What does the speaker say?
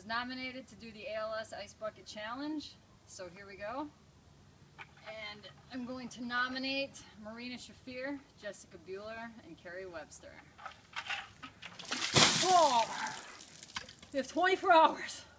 nominated to do the ALS Ice Bucket Challenge, so here we go. And I'm going to nominate Marina Shafir, Jessica Bueler, and Carrie Webster. Oh, we have 24 hours.